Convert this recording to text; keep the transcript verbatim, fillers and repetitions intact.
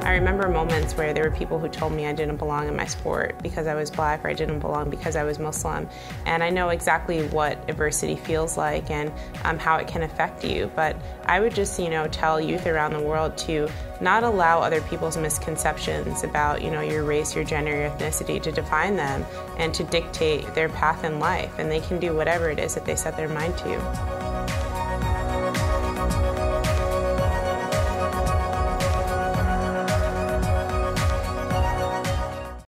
I remember moments where there were people who told me I didn't belong in my sport because I was black, or I didn't belong because I was Muslim. And I know exactly what adversity feels like and um, how it can affect you. But I would just, you know, tell youth around the world to not allow other people's misconceptions about, you know, your race, your gender, your ethnicity to define them and to dictate their path in life. And they can do whatever it is that they set their mind to.